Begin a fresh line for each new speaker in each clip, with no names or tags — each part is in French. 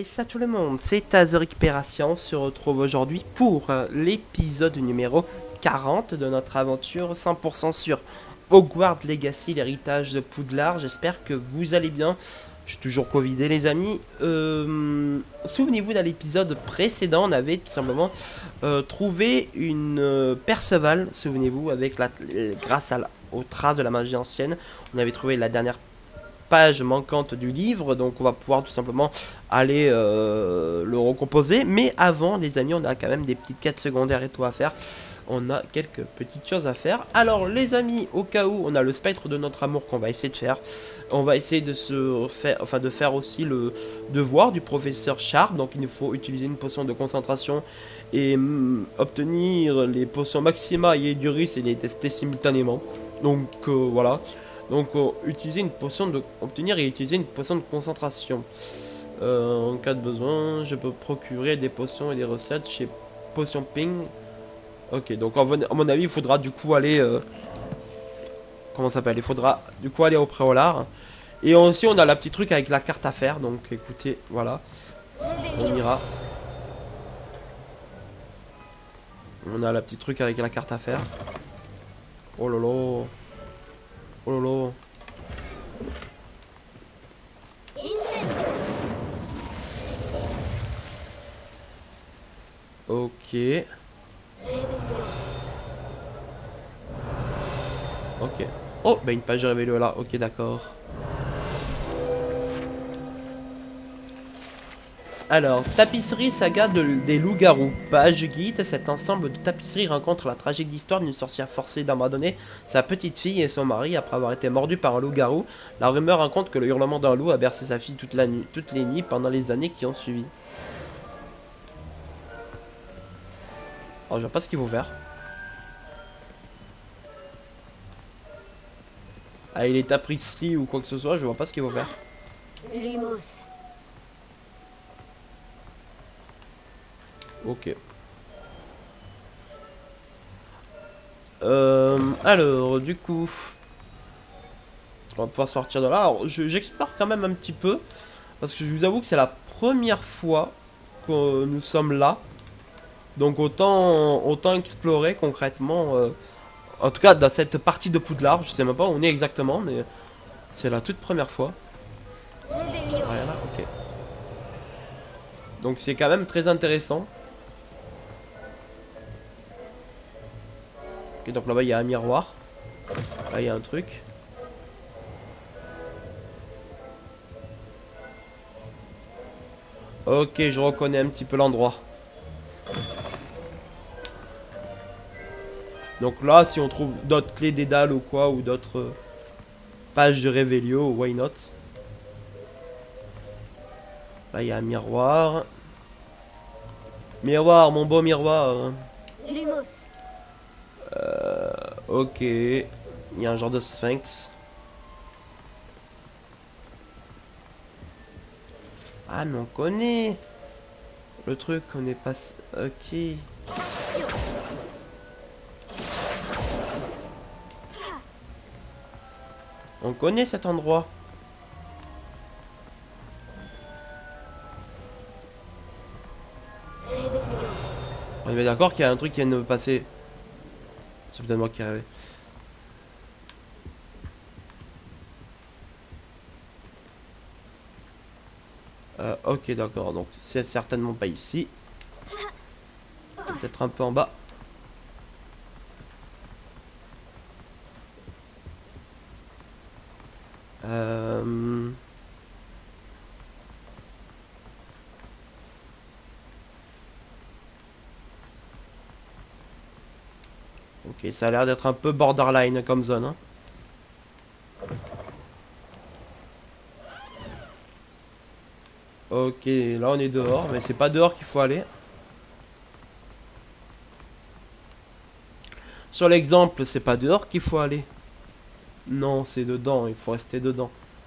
Et ça tout le monde, c'est Az Récupération, on se retrouve aujourd'hui pour l'épisode numéro 40 de notre aventure 100% sur Hogwarts Legacy, l'héritage de Poudlard. J'espère que vous allez bien. Je suis toujours covidé les amis. Souvenez-vous, dans l'épisode précédent, on avait tout simplement trouvé une Perceval, souvenez-vous, avec grâce aux traces de la magie ancienne. On avait trouvé la dernière page manquante du livre, donc on va pouvoir tout simplement aller le recomposer. Mais avant les amis, on a quand même des petites quêtes secondaires et tout à faire. On a quelques petites choses à faire. Alors les amis, au cas où, on a le spectre de notre amour qu'on va essayer de faire. On va essayer de se faire, enfin de faire aussi le devoir du professeur Sharp. Donc il nous faut utiliser une potion de concentration et obtenir les potions Maxima et Eduris et les tester simultanément. Donc voilà. Donc utiliser une potion de obtenir et utiliser une potion de concentration. En cas de besoin, je peux procurer des potions et des recettes chez Potion Ping. Ok, donc à mon avis, il faudra du coup aller comment ça s'appelle? Il faudra du coup aller au préolard. Et aussi, on a la petite truc avec la carte à faire. Donc écoutez, voilà, on ira. On a la petite truc avec la carte à faire. Oh lolo. Oh lolo. Ok. Ok. Oh, bah une page de révélo là. Ok, d'accord. Alors, tapisserie saga des loups-garous. Page guide, cet ensemble de tapisseries rencontre la tragique histoire d'une sorcière forcée d'abandonner sa petite fille et son mari après avoir été mordu par un loup-garou. La rumeur raconte que le hurlement d'un loup a bercé sa fille toute la nuit, toutes les nuits pendant les années qui ont suivi. Alors, je vois pas ce qu'il faut faire. Ah, il est tapisserie ou quoi que ce soit, je vois pas ce qu'il faut faire.
Lumos.
Ok. Alors, du coup, on va pouvoir sortir de là. Alors, j'explore quand même un petit peu. Parce que je vous avoue que c'est la première fois que nous sommes là. Donc autant explorer concrètement. En tout cas, dans cette partie de Poudlard. Je sais même pas où on est exactement, mais c'est la toute première fois.
Réveillon.
Rien là, ok. Donc c'est quand même très intéressant. Ok, donc là-bas il y a un miroir. Là il y a un truc. Ok, je reconnais un petit peu l'endroit. Donc là, si on trouve d'autres clés dédales ou quoi, ou d'autres pages de Révélio, why not? Là, il y a un miroir. Miroir, mon beau miroir.
Lumos.
Ok. Il y a un genre de sphinx. Ah, mais on connaît le truc, on est pas... Ok. On connaît cet endroit. On est bien d'accord qu'il y a un truc qui vient de me passer. C'est peut-être moi qui ai rêvé. Ok, d'accord. Donc, c'est certainement pas ici. Peut-être un peu en bas. Ok, ça a l'air d'être un peu borderline comme zone. Hein. Ok, là on est dehors, mais c'est pas dehors qu'il faut aller. Sur l'exemple, c'est pas dehors qu'il faut aller. Non, c'est dedans, il faut rester dedans.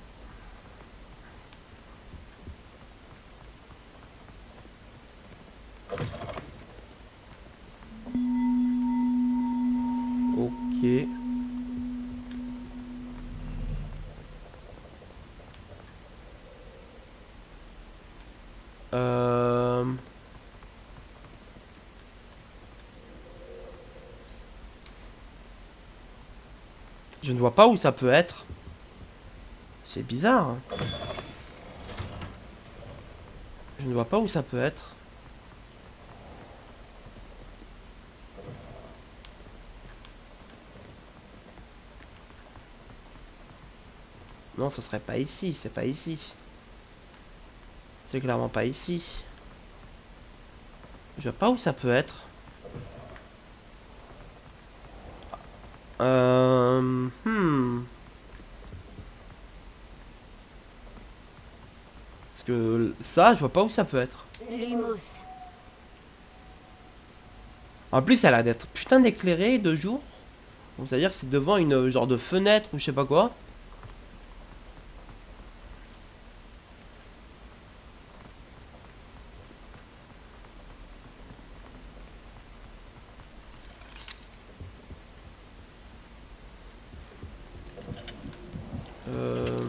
Ok. Je ne vois pas où ça peut être. C'est bizarre. Hein. Je ne vois pas où ça peut être. Non, ce serait pas ici. C'est pas ici. C'est clairement pas ici. Je vois pas où ça peut être. Parce que ça, je vois pas où ça peut être.
Lumos.
En plus, elle a d'être putain d'éclairée de jour. Donc, c'est-à-dire que c'est devant une genre de fenêtre ou je sais pas quoi. Euh...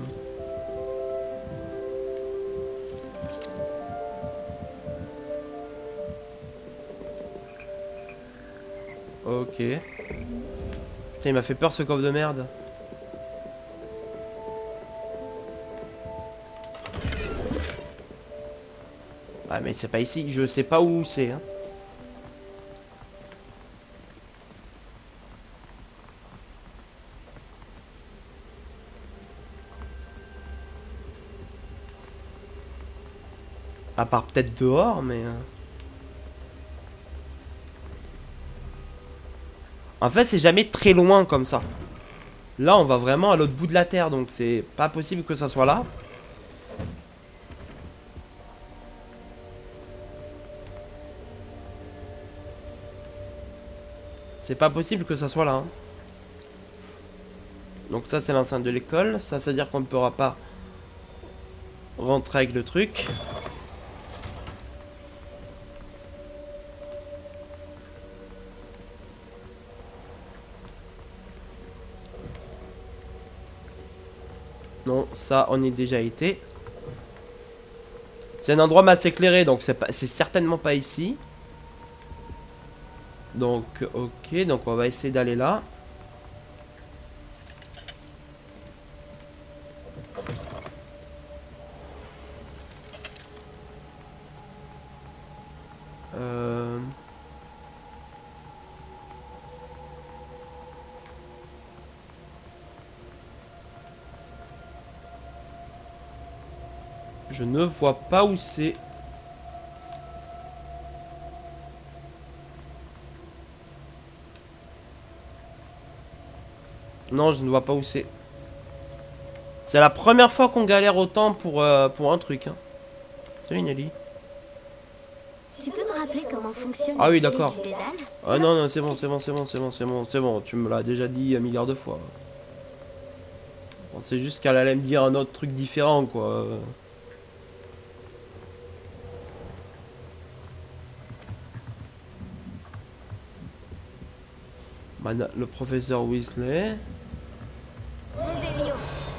Ok. Putain, il m'a fait peur ce coffre de merde. Ah mais c'est pas ici, je sais pas où c'est. Hein. À part peut-être dehors, mais... En fait, c'est jamais très loin comme ça. Là, on va vraiment à l'autre bout de la Terre, donc c'est pas possible que ça soit là. C'est pas possible que ça soit là. Hein. Donc ça, c'est l'enceinte de l'école. Ça, c'est-à-dire qu'on ne pourra pas rentrer avec le truc. Non, ça, on y a déjà été. C'est un endroit masse éclairé, donc c'est certainement pas ici. Donc, ok, donc on va essayer d'aller là. Euh... Je ne vois pas où c'est. Non, je ne vois pas où c'est. C'est la première fois qu'on galère autant pour un truc. Hein. Salut Nelly.
Tu peux me rappeler comment fonctionne
Ah oui,
la clé
d'accord.
du dédale?
Ah non, non, c'est bon, c'est bon, c'est bon, c'est bon, c'est bon, c'est bon. Tu me l'as déjà dit un milliard de fois. Bon, c'est juste qu'elle allait me dire un autre truc différent, quoi. Le professeur Weasley.
Réveillon.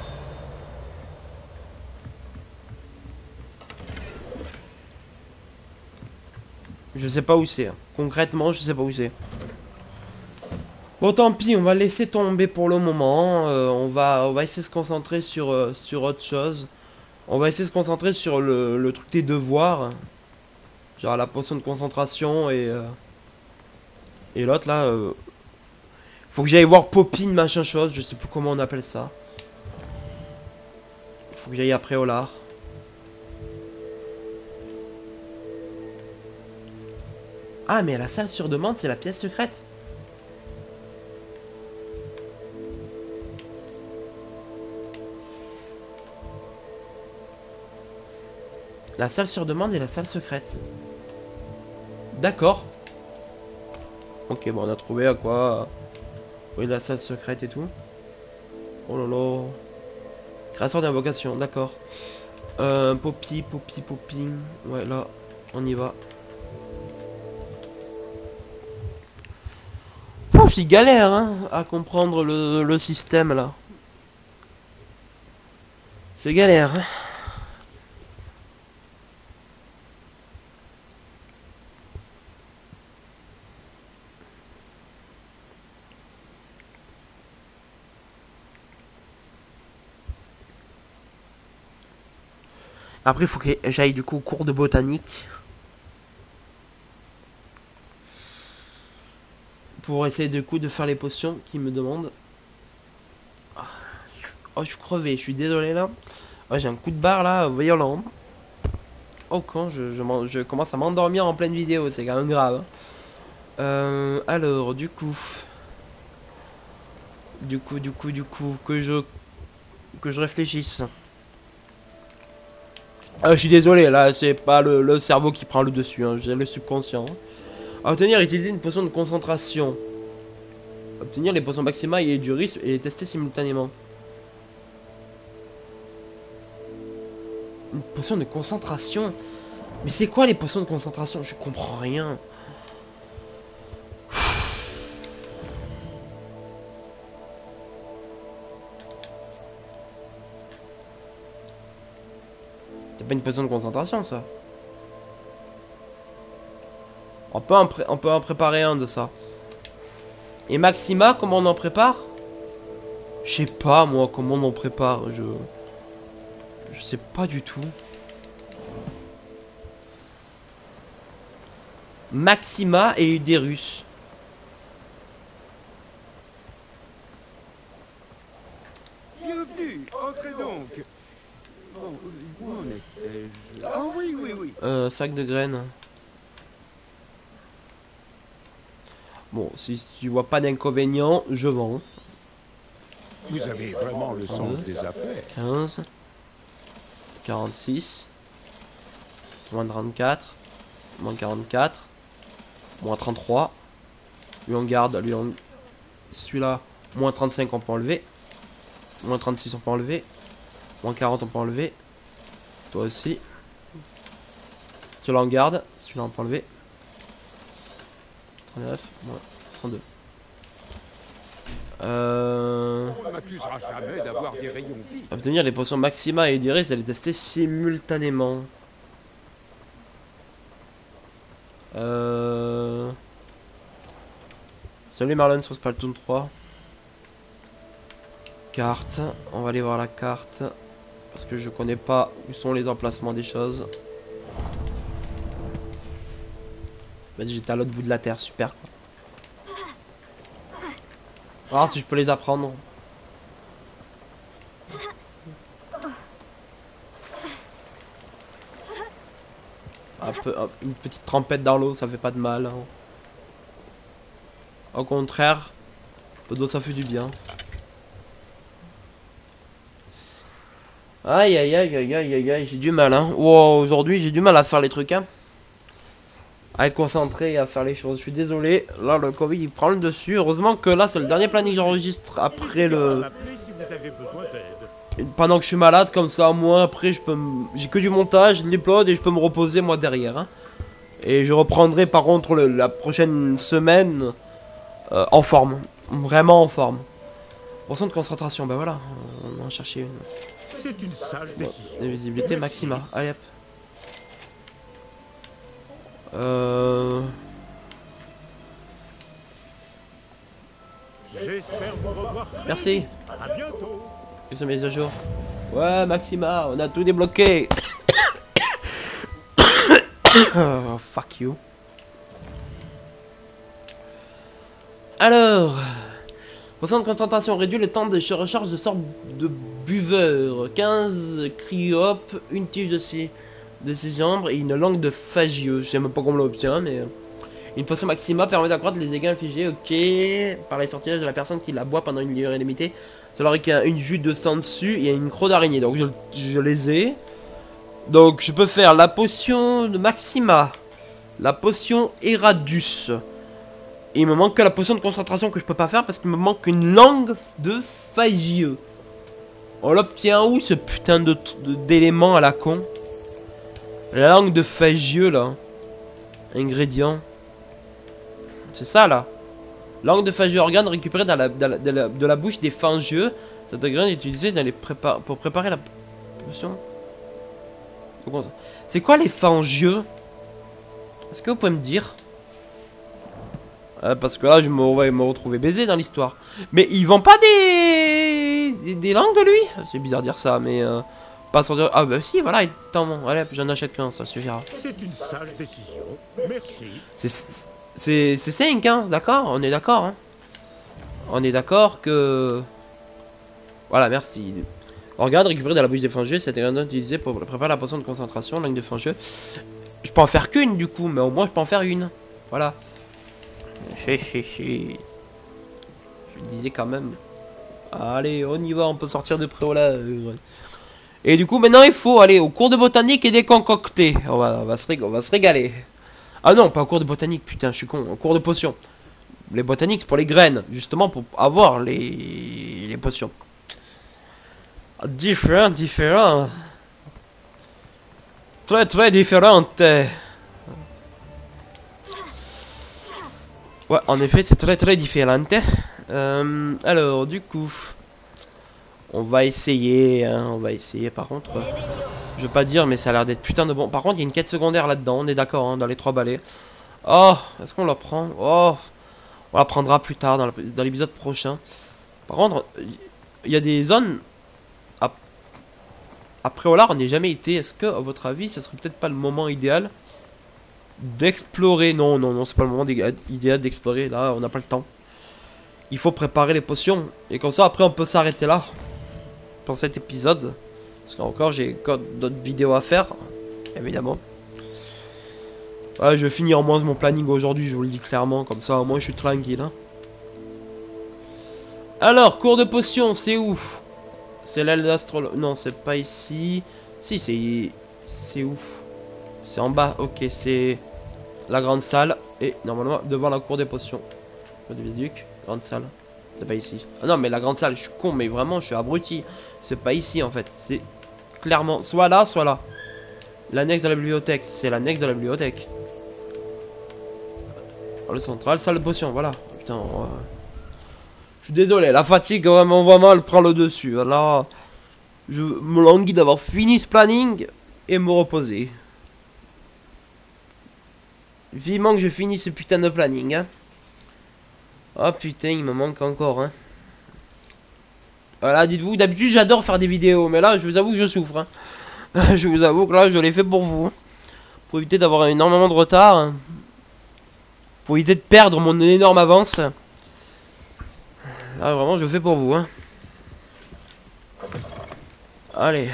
Je sais pas où c'est. Hein. Concrètement, je sais pas où c'est. Bon, tant pis, on va laisser tomber pour le moment. On va essayer de se concentrer sur autre chose. On va essayer de se concentrer sur le truc des devoirs. Genre la potion de concentration et l'autre là. Faut que j'aille voir Popine, machin chose. Je sais plus comment on appelle ça. Faut que j'aille après Olar. Ah, mais la salle sur demande, c'est la pièce secrète. La salle sur demande et la salle secrète. D'accord. Ok, bon, on a trouvé à quoi. Oui, la salle secrète et tout. Oh là là. Création d'invocation, d'accord. Poppy, Poppy, Popping. Ouais, là, on y va. Oh, c'est galère, hein, à comprendre le système, là. C'est galère, hein. Après, il faut que j'aille du coup au cours de botanique. Pour essayer du coup de faire les potions qu'ils me demandent. Oh, je suis crevé, je suis désolé là. Oh, j'ai un coup de barre là, violent. Oh, quand je commence à m'endormir en pleine vidéo, c'est quand même grave. Alors, du coup, que je réfléchisse. Je suis désolé, là, c'est pas le cerveau qui prend le dessus, hein, j'ai le subconscient. À obtenir, utiliser une potion de concentration. Obtenir les potions maxima et du risque et les tester simultanément. Une potion de concentration? Mais c'est quoi les potions de concentration? Je comprends rien. C'est pas une potion de concentration, ça. On peut en préparer un de ça. Et maxima, comment on en prépare? Je sais pas, moi, comment on en prépare. Je sais pas du tout. Maxima et Uderus.
Bienvenue, entrez donc. Bon, où en étais-je? Ah oui, oui, oui.
Sac de graines. Bon, si tu vois pas d'inconvénient, je vends.
Vous avez vraiment le sens des affaires.
15. 46. Moins 34. Moins 44. Moins 33. Lui on garde, lui on... Celui-là, moins 35 on peut enlever. Moins 36 on peut enlever. Moins 40 on peut enlever. Toi aussi. Celui-là on garde. Celui-là on peut enlever. 39, moins 32.
On ne m'accusera jamais d'avoir des rayons vifs.
Obtenir les potions maxima et Iris et les tester simultanément. Salut Marlon sur Splatoon 3. Carte. On va aller voir la carte. Parce que je connais pas où sont les emplacements des choses. J'étais à l'autre bout de la terre, super. Alors si je peux les apprendre. Une petite trempette dans l'eau, ça fait pas de mal. Hein. Au contraire, l'eau d'eau ça fait du bien. Aïe aïe aïe aïe aïe aïe aïe, j'ai du mal hein. Wow, aujourd'hui j'ai du mal à faire les trucs hein. À être concentré et à faire les choses. Je suis désolé, là le Covid il prend le dessus. Heureusement que là c'est le dernier planning que j'enregistre après le... Pendant que je suis malade, comme ça moi après je peux j'ai que du montage, de l'upload et je peux me reposer moi derrière hein. Et je reprendrai par contre la prochaine semaine en forme. Vraiment en forme. Potion de concentration, bah voilà, on en cherchait une.
C'est une sage décision.
Visibilité maxima, allez hop.
J'espère vous revoir.
Merci.
À bientôt.
Que ça mise à jour. Ouais, maxima, on a tout débloqué. Oh, fuck you. Alors, potion de concentration réduit le temps de recharge de sort de buveur. 15 cryop, une tige de ses ombres et une langue de Fagieux. Je sais même pas comment on l'obtient, mais... Une potion maxima permet d'accroître les dégâts infligés, ok, par les sortilèges de la personne qui la boit pendant une durée limitée. Ça aurait une jute de sang dessus et une croix d'araignée, donc je les ai. Donc je peux faire la potion de maxima, la potion Eradus. Et il me manque que la potion de concentration que je peux pas faire parce qu'il me manque une langue de Fagieux. On l'obtient où ce putain d'élément à la con? La langue de Fagieux là. Ingrédient. C'est ça là. Langue de Fagieux, organe récupéré de la bouche des Fangieux. Cet ingrédient est utilisé pour préparer la potion. C'est quoi les Fangieux? Est-ce que vous pouvez me dire? Parce que là je vais me retrouver baisé dans l'histoire. Mais ils vendent pas des langues lui? C'est bizarre de dire ça mais pas sortir. Ah bah si, voilà, attends, allez, j'en achète qu'un, ça suffira.
C'est une sage décision. Merci.
C'est 5, hein, d'accord? On est d'accord, hein? On est d'accord que... Voilà, merci. Regarde, récupérer de la bouche des fangeux, cet ingrédient utilisé pour préparer la potion de concentration, langue de fangeux. Je peux en faire qu'une du coup, mais au moins je peux en faire une. Voilà. Je disais quand même. Allez, on y va, on peut sortir de préau-là. Et du coup, maintenant il faut aller au cours de botanique et déconcocter. On va se régaler. Ah non, pas au cours de botanique, putain, je suis con. Au cours de potions. Les botaniques, c'est pour les graines, justement pour avoir les potions. Différent. Très différente. Ouais, en effet, c'est très différent. Alors, du coup, on va essayer. Hein, on va essayer. Par contre, je veux pas dire, mais ça a l'air d'être putain de bon. Par contre, il y a une quête secondaire là-dedans. On est d'accord, hein, dans les 3 balais. Oh, est-ce qu'on la prend? Oh, on la prendra plus tard dans l'épisode prochain. Par contre, il y a des zones. Après Olar, on n'y a jamais été. Est-ce que, à votre avis, ce serait peut-être pas le moment idéal d'explorer? Non, c'est pas le moment idéal d'explorer. Là, on n'a pas le temps. Il faut préparer les potions. Et comme ça, après, on peut s'arrêter là. Pour cet épisode. Parce qu'encore, j'ai d'autres vidéos à faire. Évidemment. Ouais, je vais finir au moins mon planning aujourd'hui, je vous le dis clairement. Comme ça, au moins, je suis tranquille. Hein. Alors, cours de potions, c'est où? C'est l'aile d'astrologue. Non, c'est pas ici. Si, c'est où? C'est en bas. Ok, c'est la grande salle. Et normalement, devant la cour des potions. Le viaduc, grande salle. C'est pas ici. Ah non, mais la grande salle, je suis con, mais vraiment, je suis abruti. C'est pas ici, en fait. C'est clairement soit là, soit là. L'annexe de la bibliothèque. C'est l'annexe de la bibliothèque. Dans le central, salle de potions, voilà. Putain, ouais. Je suis désolé, la fatigue vraiment elle prend le dessus. Là, je me languis d'avoir fini ce planning et me reposer. Vivement que je finisse ce putain de planning. Hein. Oh putain, il me manque encore. Hein. Voilà, dites-vous, d'habitude j'adore faire des vidéos, mais là je vous avoue que je souffre. Hein. Je vous avoue que là je l'ai fait pour vous. Hein. Pour éviter d'avoir énormément de retard. Hein. Pour éviter de perdre mon énorme avance. Ah vraiment je le fais pour vous hein. Allez.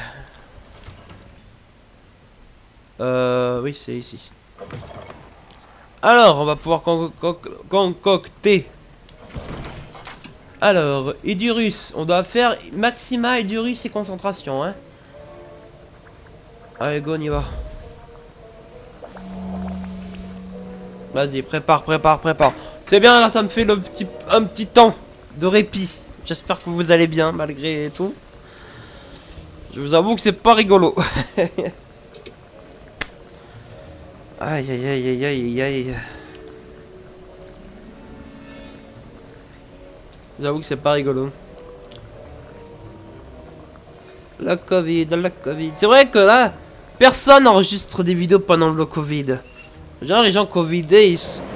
Oui c'est ici. Alors on va pouvoir concocter. Alors Idurus. On doit faire Maxima, Idurus et concentration hein. Allez go on y va. Vas-y prépare. C'est bien là ça me fait un petit temps de répit. J'espère que vous allez bien malgré tout. Je vous avoue que c'est pas rigolo. Aïe. J'avoue que c'est pas rigolo. La Covid. C'est vrai que là, personne n'enregistre des vidéos pendant le Covid. Genre les gens Covidés, ils sont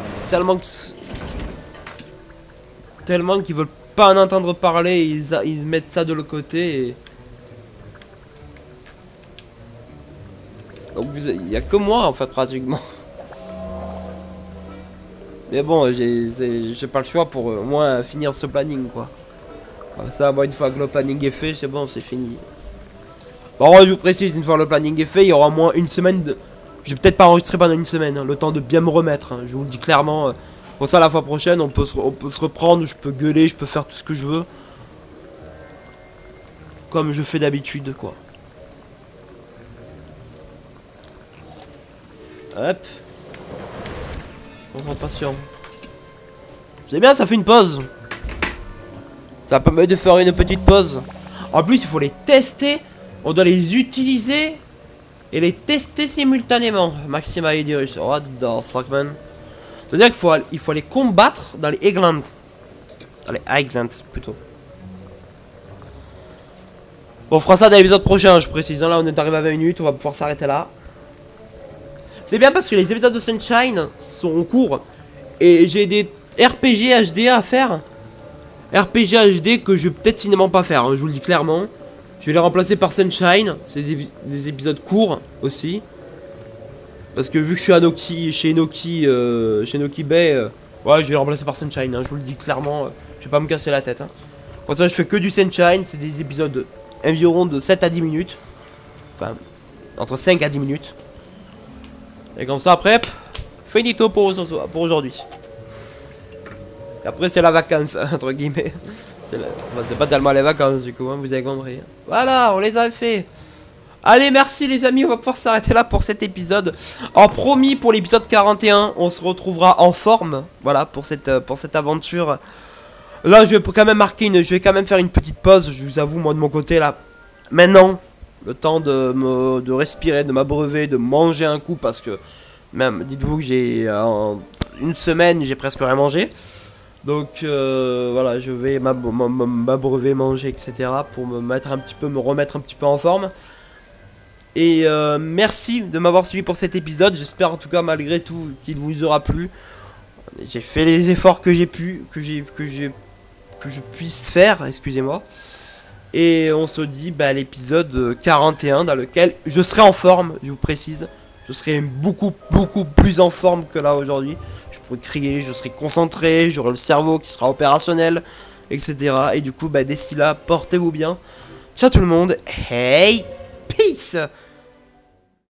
tellement qu'ils veulent pas en entendre parler, ils mettent ça de l'autre côté. Et... donc il y a que moi en fait pratiquement. Mais bon, j'ai pas le choix pour au moins finir ce planning quoi. Comme ça, moi une fois que le planning est fait, c'est bon, c'est fini. Bon, je vous précise, une fois le planning est fait, il y aura au moins une semaine de... Je vais peut-être pas enregistrer pendant une semaine, hein, le temps de bien me remettre. Hein, je vous le dis clairement. Pour ça, la fois prochaine, on peut se reprendre, je peux gueuler, je peux faire tout ce que je veux. Comme je fais d'habitude, quoi. Hop. Concentration. C'est bien, ça fait une pause. Ça permet de faire une petite pause. En plus, il faut les tester. On doit les utiliser et les tester simultanément. Maxima et Idurus. What the fuck, man. C'est-à-dire qu'il faut les combattre dans les Highlands. Dans les Highlands, plutôt. Bon, on fera ça dans l'épisode prochain, je précise. Là, on est arrivé à 20 minutes, on va pouvoir s'arrêter là. C'est bien parce que les épisodes de Sunshine sont en cours. Et j'ai des RPG HD à faire. RPG HD que je vais peut-être finalement pas faire, hein, je vous le dis clairement. Je vais les remplacer par Sunshine. C'est des épisodes courts aussi. Parce que vu que je suis à Noki, chez Noki Bay, ouais, je vais les remplacer par Sunshine. Hein, je vous le dis clairement, je vais pas me casser la tête. Hein. Pour ça, je fais que du Sunshine. C'est des épisodes environ de 7 à 10 minutes. Enfin, entre 5 à 10 minutes. Et comme ça, après, finito pour aujourd'hui. Et après, c'est la vacance, entre guillemets. C'est pas tellement les vacances, du coup, hein, vous avez compris. Voilà, on les a fait. Allez, merci les amis, on va pouvoir s'arrêter là pour cet épisode. En promis, pour l'épisode 41, on se retrouvera en forme. Voilà, pour cette aventure. Là, je vais quand même je vais quand même faire une petite pause, je vous avoue, moi de mon côté, là. Maintenant, le temps de respirer, de m'abreuver, de manger un coup, parce que même, dites-vous que j'ai une semaine, j'ai presque rien mangé. Donc voilà, je vais m'abreuver, manger, etc. pour me remettre un petit peu en forme. Et merci de m'avoir suivi pour cet épisode. J'espère en tout cas malgré tout qu'il vous aura plu. J'ai fait les efforts que j'ai pu, que je puisse faire, excusez-moi. Et on se dit à l'épisode 41 dans lequel je serai en forme, je vous précise. Je serai beaucoup plus en forme que là aujourd'hui. Je pourrai crier, je serai concentré, j'aurai le cerveau qui sera opérationnel, etc. Et du coup, d'ici là, portez-vous bien. Ciao tout le monde. Hey, peace.